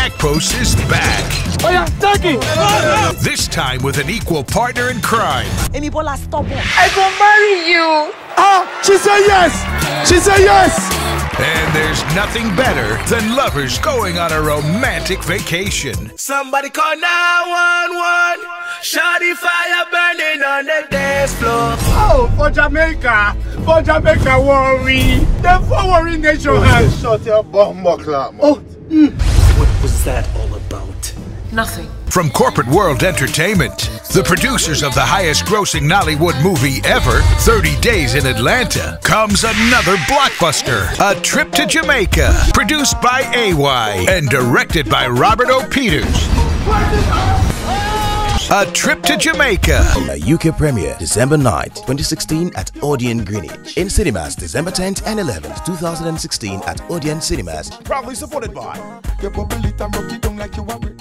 snack post is back. Oh yeah, Turkey! This time with an equal partner in crime. Amy Bola, stop her. I gon' marry you. Ah, she said yes! She said yes! And there's nothing better than lovers going on a romantic vacation. Somebody call 911. Shawty fire burning on the dance floor. Oh, for Jamaica worry. The foreign nation has shot your bomb clock. Oh, What was that all about? Nothing. From Corporate World Entertainment, the producers of the highest grossing Nollywood movie ever, 30 Days in Atlanta, comes another blockbuster, A Trip to Jamaica, produced by AY and directed by Robert O. Peters. A Trip to Jamaica. A UK premiere December 9th, 2016 at Odeon Greenwich. In cinemas December 10th and 11th, 2016 at Odeon Cinemas. Proudly supported by